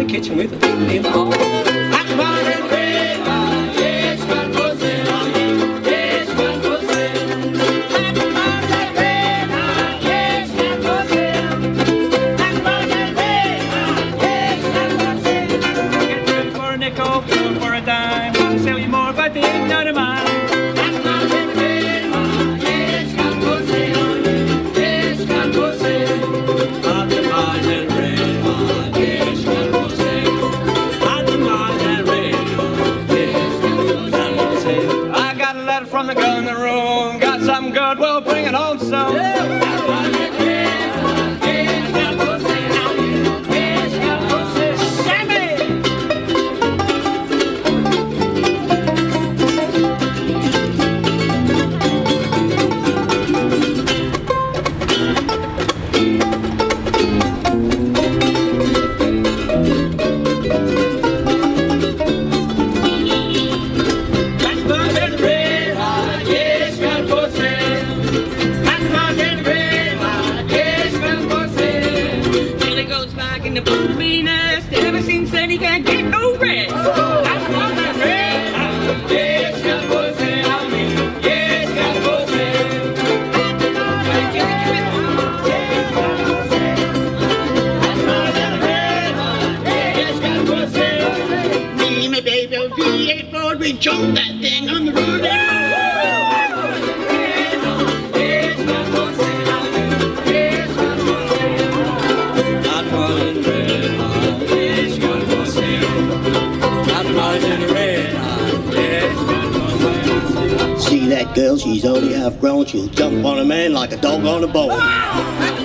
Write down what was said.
kitchen with a TV in the hall. That's margin red wine, yes, got for sale on me, yes, got for sale. That's margin red wine, yes, got for sale. That's margin red wine, yes, got for sale. Get good for a nickel, good for a dime. I'll sell you more, but they ain't none of mine. That's margin red wine, yes, got for sale on me, yes, got for sale. That's margin red wine, yes, got for sale. That's margin red wine, yes, got for sale. I got a letter from the girl in the room. Got something good, well, bring it home soon. That's margin red wine, yes, got for sale. Yes, got for sale. Sammy! That's margin red wine, yes, got for sale. That's margin red wine, yes, got for sale. Billy goes back in the booby nest. Ever since then he can't get no rest. That's margin red wine, yes, got for sale on me, yes, got for sale. That's margin red wine, yes, got for sale. That's margin red wine, yes, got for sale. Me and my baby on V8 Ford, we jumped that thing on the road. See that girl, she's only half grown. She'll jump on a man like a dog on a bone.